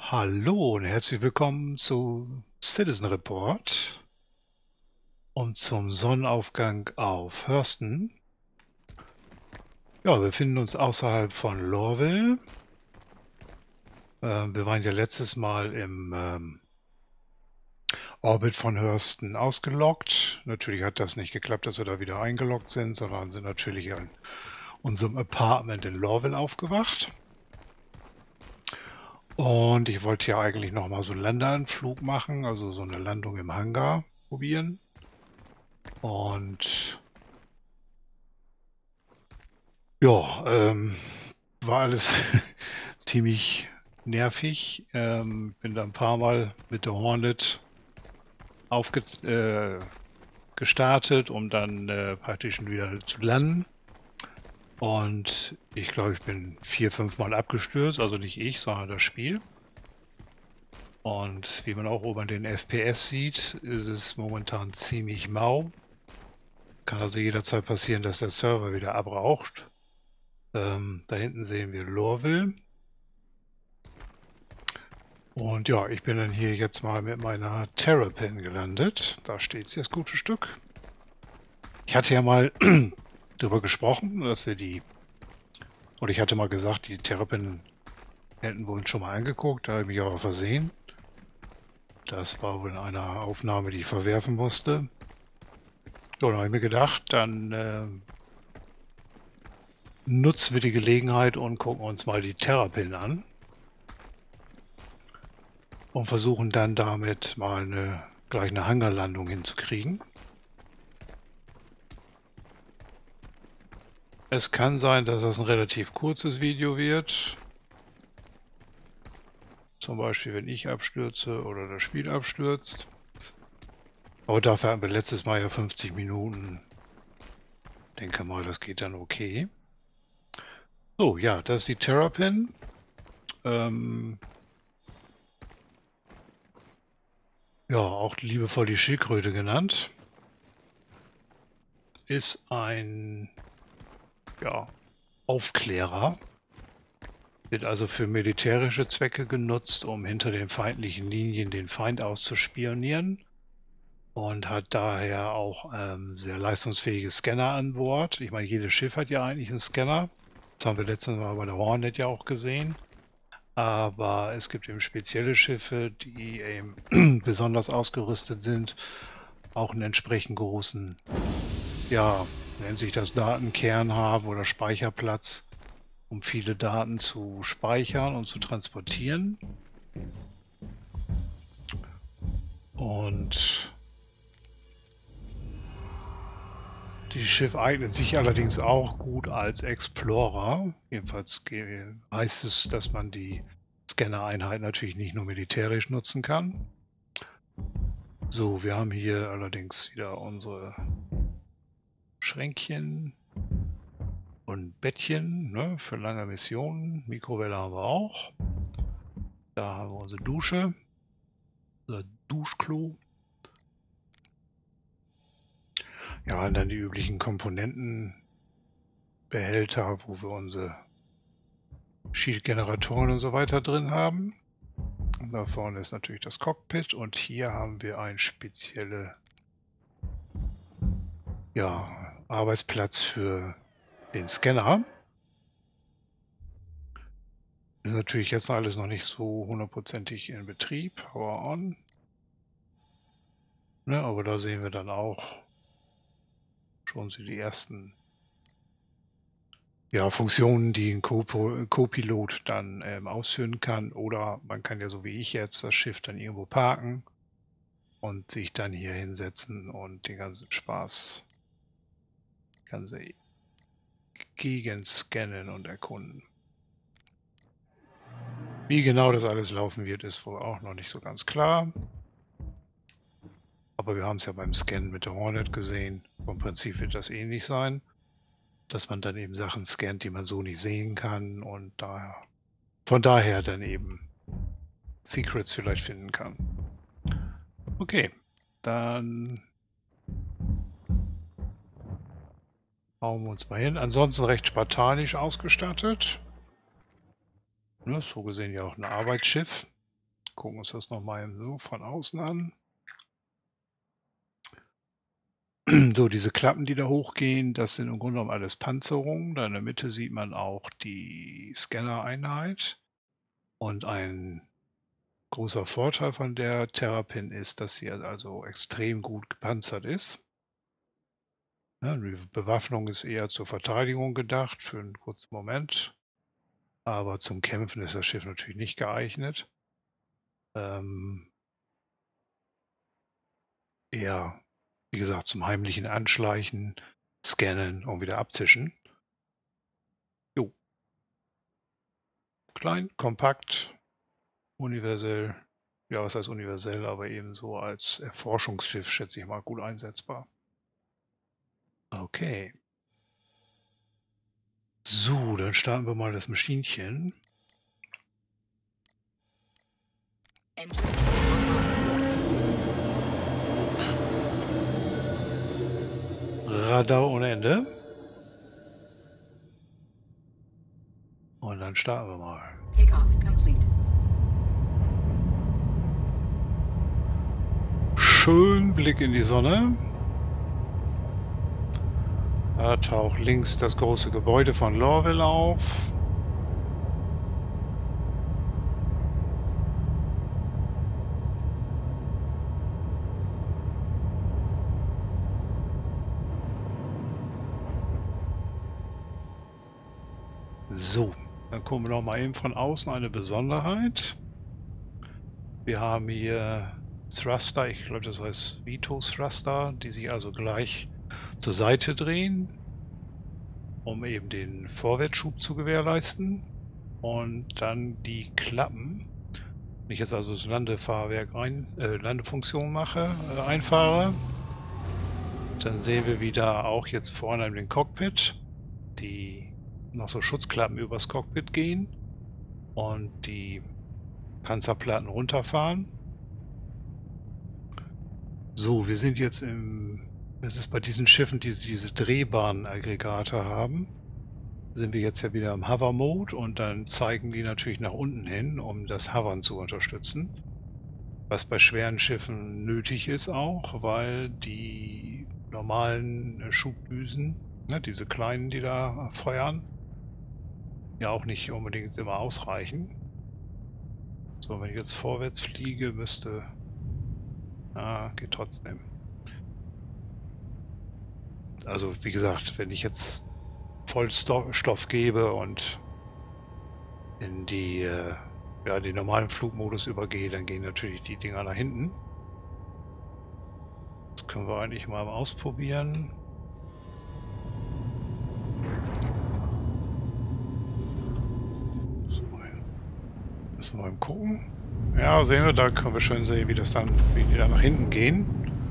Hallo und herzlich willkommen zu Citizen Report und zum Sonnenaufgang auf Hurston. Ja, wir befinden uns außerhalb von Lorville. Wir waren ja letztes Mal im Orbit von Hurston ausgeloggt. Natürlich hat das nicht geklappt, dass wir da wieder eingeloggt sind, sondern sind natürlich in unserem Apartment in Lorville aufgewacht. Und ich wollte ja eigentlich nochmal so einen Landeanflug machen, also so eine Landung im Hangar probieren. Und ja, war alles ziemlich nervig. Bin da ein paar Mal mit der Hornet gestartet, um dann praktisch wieder zu landen. Und ich glaube, ich bin 4, 5 Mal abgestürzt, also nicht ich, sondern das Spiel. Und wie man auch oben an den FPS sieht, ist es momentan ziemlich mau. Kann also jederzeit passieren, dass der Server wieder abraucht. Da hinten sehen wir Lorville. Und ja, ich bin dann hier jetzt mal mit meiner Terrapin gelandet. Da steht sie, das gute Stück. Ich hatte ja mal darüber gesprochen, dass wir oder ich hatte mal gesagt, die Terrapin hätten wir uns schon mal angeguckt. Da habe ich mich aber versehen. Das war wohl in einer Aufnahme, die ich verwerfen musste. So, dann habe ich mir gedacht, dann nutzen wir die Gelegenheit und gucken uns mal die Terrapin an. Und versuchen dann damit mal gleich eine Hangarlandung hinzukriegen. Es kann sein, dass das ein relativ kurzes Video wird. Zum Beispiel, wenn ich abstürze oder das Spiel abstürzt. Aber dafür hatten wir letztes Mal ja 50 Minuten. Denke mal, das geht dann okay. So, ja, das ist die Terrapin. Ja, auch liebevoll die Schildkröte genannt. Ist ein Aufklärer. Wird also für militärische Zwecke genutzt, um hinter den feindlichen Linien den Feind auszuspionieren. Und hat daher auch sehr leistungsfähige Scanner an Bord. Ich meine, jedes Schiff hat ja eigentlich einen Scanner. Das haben wir letztes Mal bei der Hornet ja auch gesehen. Aber es gibt eben spezielle Schiffe, die eben besonders ausgerüstet sind. Auch einen entsprechend großen, ja, nennt sich das Datenkern haben oder Speicherplatz, um viele Daten zu speichern und zu transportieren. Und dieses Schiff eignet sich allerdings auch gut als Explorer. Jedenfalls heißt es, dass man die Scanner-Einheit natürlich nicht nur militärisch nutzen kann. So, wir haben hier allerdings wieder unsere Schränkchen und Bettchen, ne, für lange Missionen. Mikrowelle haben wir auch. Da haben wir unsere Dusche, unser Duschklo. Ja, und dann die üblichen Komponentenbehälter, wo wir unsere Shield-Generatoren und so weiter drin haben. Und da vorne ist natürlich das Cockpit und hier haben wir einen speziellen Arbeitsplatz für den Scanner. Ist natürlich jetzt alles noch nicht so hundertprozentig in Betrieb. Power on. Ne, aber da sehen wir dann auch schon die ersten Funktionen, die ein Co-Pilot dann ausführen kann. Oder man kann ja so wie ich jetzt das Schiff dann irgendwo parken und sich dann hier hinsetzen und den ganzen Spaß, die ganze Gegend scannen und erkunden. Wie genau das alles laufen wird, ist wohl auch noch nicht so ganz klar. Aber wir haben es ja beim Scannen mit der Hornet gesehen. Vom Prinzip wird das ähnlich sein, dass man dann eben Sachen scannt, die man so nicht sehen kann und von daher dann eben Secrets vielleicht finden kann. Okay, dann hauen wir uns mal hin. Ansonsten recht spartanisch ausgestattet. Ne, so gesehen ja auch ein Arbeitsschiff. Gucken uns das nochmal so von außen an. So, diese Klappen, die da hochgehen, das sind im Grunde genommen alles Panzerungen. Da in der Mitte sieht man auch die Scanner-Einheit. Und ein großer Vorteil von der Terrapin ist, dass sie also extrem gut gepanzert ist. Ja, die Bewaffnung ist eher zur Verteidigung gedacht, für einen kurzen Moment. Aber zum Kämpfen ist das Schiff natürlich nicht geeignet. Eher, wie gesagt, zum heimlichen Anschleichen, Scannen und wieder abzischen. Jo. Klein, kompakt, universell. Ja, was heißt universell, aber ebenso als Erforschungsschiff, schätze ich mal, gut einsetzbar. Okay. So, dann starten wir mal das Maschinchen. Radar ohne Ende. Und dann starten wir mal. Takeoff complete. Schön Blick in die Sonne. Da taucht links das große Gebäude von Lorville auf. So, dann gucken wir noch mal eben von außen eine Besonderheit. Wir haben hier Thruster, ich glaube das heißt Vito Thruster, die sich also gleich zur Seite drehen, um eben den Vorwärtsschub zu gewährleisten. Und dann die Klappen. Wenn ich jetzt also das Landefahrwerk Landefunktion mache, einfahre, dann sehen wir wieder auch jetzt vorne in dem Cockpit die noch so Schutzklappen übers Cockpit gehen und die Panzerplatten runterfahren. So, wir sind jetzt es ist bei diesen Schiffen, die diese drehbaren Aggregate haben, sind wir jetzt ja wieder im Hover-Mode und dann zeigen die natürlich nach unten hin, um das Hovern zu unterstützen. Was bei schweren Schiffen nötig ist auch, weil die normalen Schubdüsen, ne, diese kleinen, die da feuern, ja auch nicht unbedingt immer ausreichen. So, wenn ich jetzt vorwärts fliege, müsste... Ah, geht trotzdem. Also wie gesagt, wenn ich jetzt Vollstoff gebe und in den normalen Flugmodus übergehe, dann gehen natürlich die Dinger nach hinten. Das können wir eigentlich mal ausprobieren. Müssen wir mal gucken. Ja, sehen wir, da können wir schön sehen, wie die da nach hinten gehen.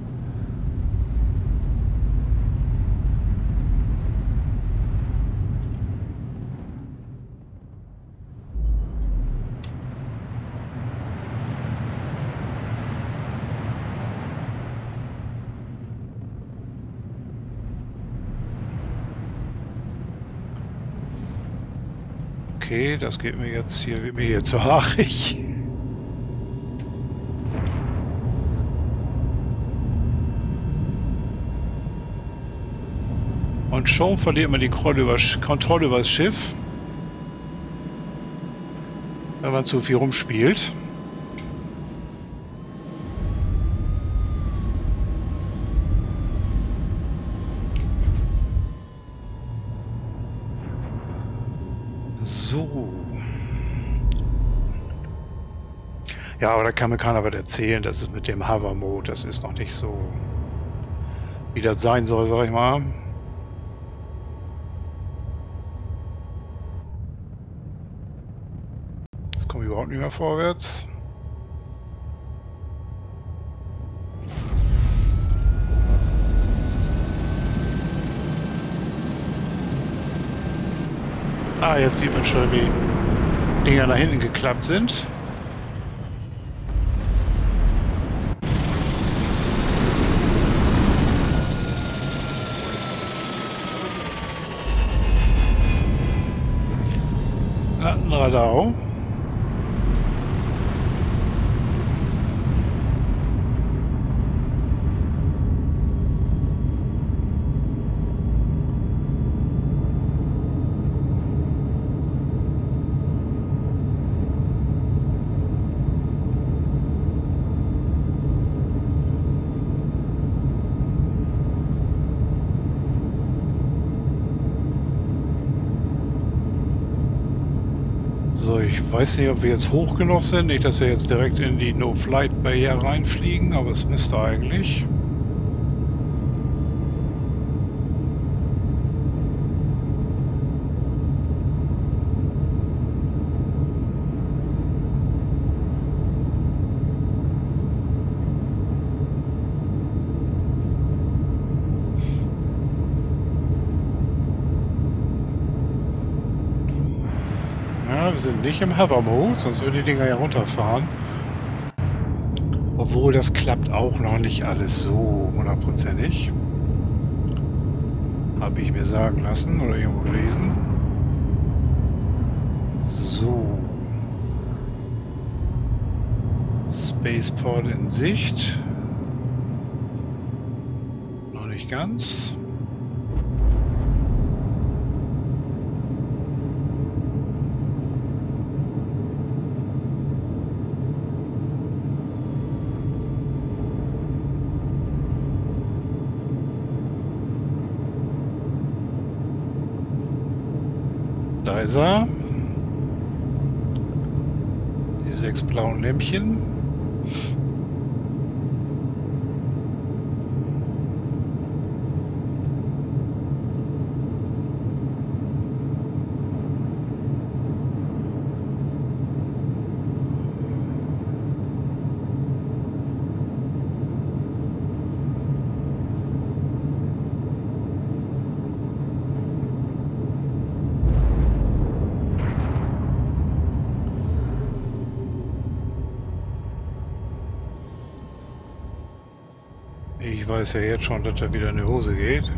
Okay, das geht mir jetzt hier zu haarig. Und schon verliert man die Kontrolle über das Schiff, wenn man zu viel rumspielt. So. Ja, aber da kann mir keiner was erzählen, dass es mit dem Hover-Mode, das ist noch nicht so, wie das sein soll, sag ich mal. Jetzt komme ich überhaupt nicht mehr vorwärts. Ah, jetzt sieht man schon, wie Dinger nach hinten geklappt sind. Radau. weiß nicht, ob wir jetzt hoch genug sind. Nicht, dass wir jetzt direkt in die No-Flight-Barriere reinfliegen, aber es müsste eigentlich. Wir sind nicht im Hover-Mode, sonst würden die Dinger ja runterfahren. Obwohl, das klappt auch noch nicht alles so hundertprozentig. Habe ich mir sagen lassen oder irgendwo gelesen. So. Spaceport in Sicht. Noch nicht ganz. Da ist er. Die 6 blauen Lämpchen. Ich weiß ja jetzt schon, dass er wieder in die Hose geht.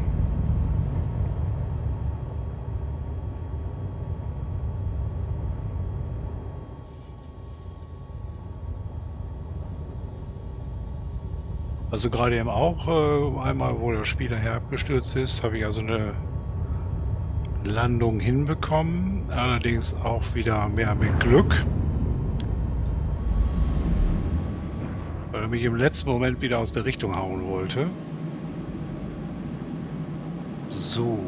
Also gerade eben auch einmal, wo der Spieler herabgestürzt ist, habe ich also eine Landung hinbekommen. Allerdings auch wieder mehr mit Glück. Weil er mich im letzten Moment wieder aus der Richtung hauen wollte. So.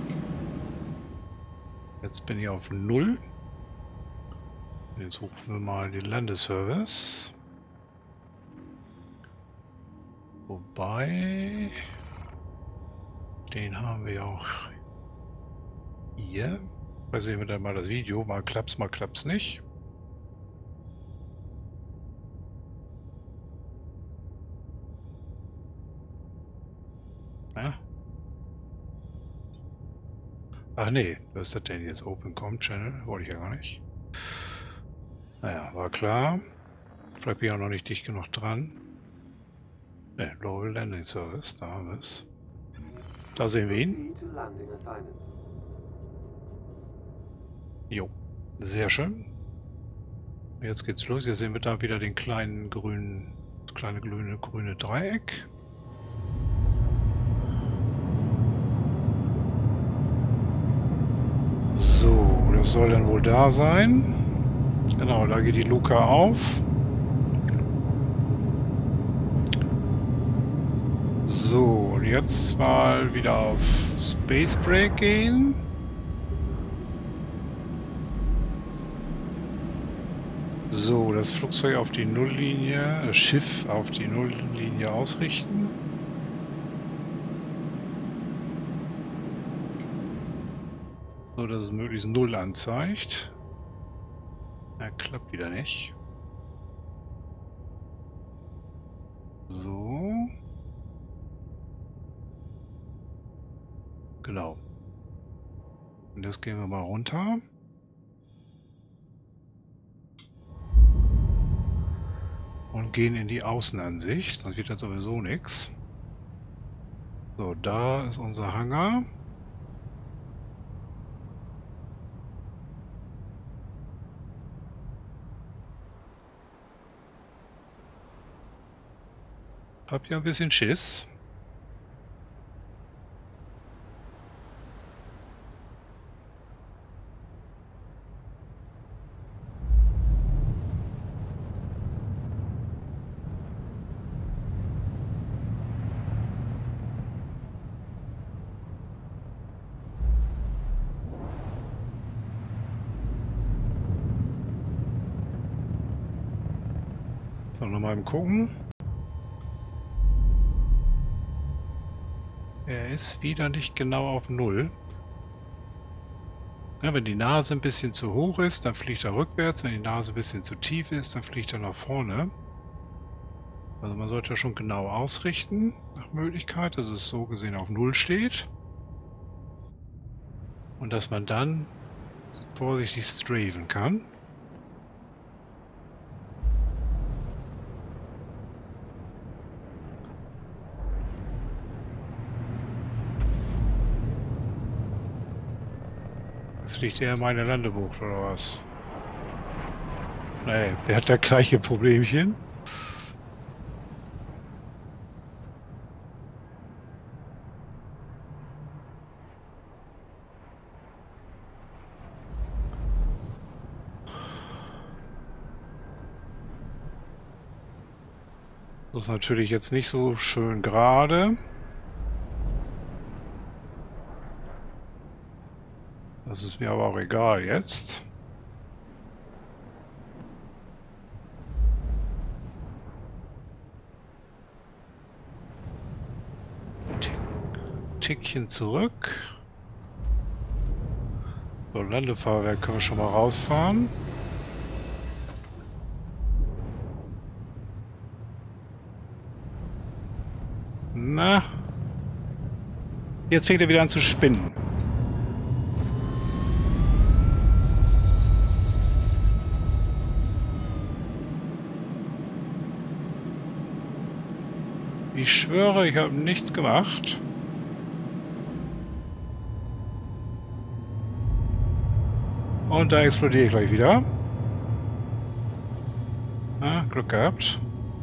Jetzt bin ich auf 0. Jetzt rufen wir mal den Landeservice. Wobei... Den haben wir auch hier. Da sehen wir dann mal das Video. Mal klappt's nicht. Ja. Ach nee, was ist das denn jetzt? OpenCom Channel? Wollte ich ja gar nicht. Naja, war klar. Vielleicht bin ich auch noch nicht dicht genug dran. Ne, Global Landing Service, da haben wir es. Da sehen wir ihn. Jo, sehr schön. Jetzt geht's los. Hier sehen wir da wieder den kleinen grünen, das kleine grüne Dreieck. So, das soll dann wohl da sein. Genau, da geht die Luke auf. So, und jetzt mal wieder auf Space Break gehen. So, das Flugzeug auf die Nulllinie, das Schiff auf die Nulllinie ausrichten. So, dass es möglichst 0 anzeigt. Ja, klappt wieder nicht. So. Genau. Und jetzt gehen wir mal runter. Und gehen in die Außenansicht, sonst wird das sowieso nichts. So, da ist unser Hangar. Hab ja ein bisschen Schiss. So, nochmal gucken. Er ist wieder nicht genau auf 0. Ja, wenn die Nase ein bisschen zu hoch ist, dann fliegt er rückwärts. Wenn die Nase ein bisschen zu tief ist, dann fliegt er nach vorne. Also man sollte schon genau ausrichten, nach Möglichkeit, dass es so gesehen auf 0 steht. Und dass man dann vorsichtig strafen kann. Jetzt fliegt er in meine Landebucht, oder was? Nee, der hat da gleiche Problemchen. Das ist natürlich jetzt nicht so schön gerade. Das ist mir aber auch egal jetzt. Tickchen zurück. So, Landefahrwerk können wir schon mal rausfahren. Na. Jetzt fängt er wieder an zu spinnen. Ich schwöre, ich habe nichts gemacht. Und da explodiere ich gleich wieder. Ah, Glück gehabt.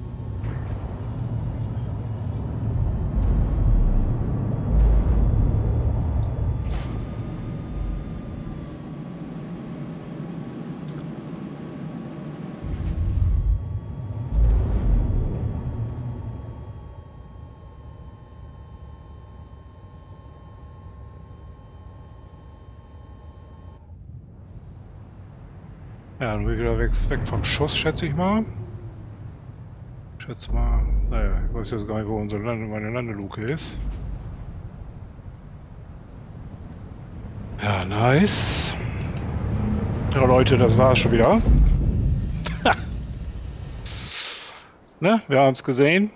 Ja, dann bin ich wieder weg vom Schuss, schätze ich mal. Ich schätze mal, naja, ich weiß jetzt gar nicht, wo meine Landeluke ist. Ja, nice. Ja, Leute, das war's schon wieder. Ne, wir haben es gesehen.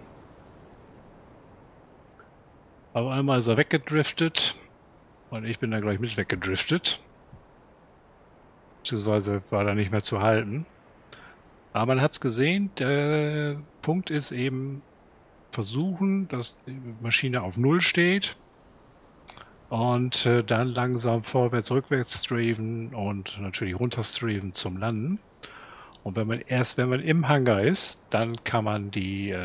Aber einmal ist er weggedriftet. Und ich bin dann gleich mit weggedriftet. Beziehungsweise war da nicht mehr zu halten. Aber man hat es gesehen, der Punkt ist eben versuchen, dass die Maschine auf 0 steht und dann langsam vorwärts, rückwärts strafen und natürlich runter strafen zum Landen. Und wenn man im Hangar ist, dann kann man die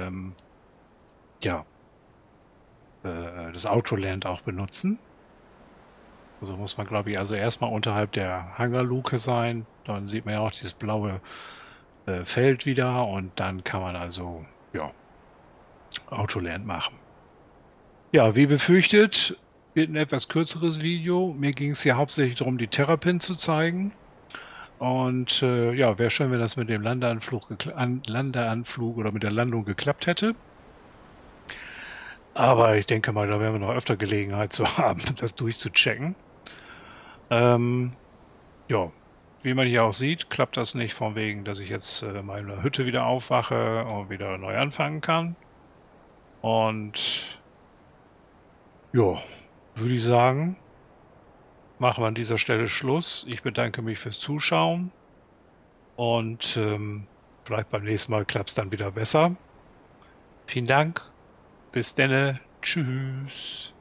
das Autoland auch benutzen. Also muss man, glaube ich, also erstmal unterhalb der Hangarluke sein. Dann sieht man ja auch dieses blaue Feld wieder und dann kann man also, ja, Autoland machen. Ja, wie befürchtet, wird ein etwas kürzeres Video. Mir ging es hier hauptsächlich darum, die Terrapin zu zeigen. Und ja, wäre schön, wenn das mit dem Landeanflug oder mit der Landung geklappt hätte. Aber ich denke mal, da werden wir noch öfter Gelegenheit zu haben, das durchzuchecken. Ja, wie man hier auch sieht, klappt das nicht von wegen, dass ich jetzt meine Hütte wieder aufwache und wieder neu anfangen kann. Und ja, würde ich sagen, machen wir an dieser Stelle Schluss. Ich bedanke mich fürs Zuschauen und vielleicht beim nächsten Mal klappt es dann wieder besser. Vielen Dank. Bis denne. Tschüss.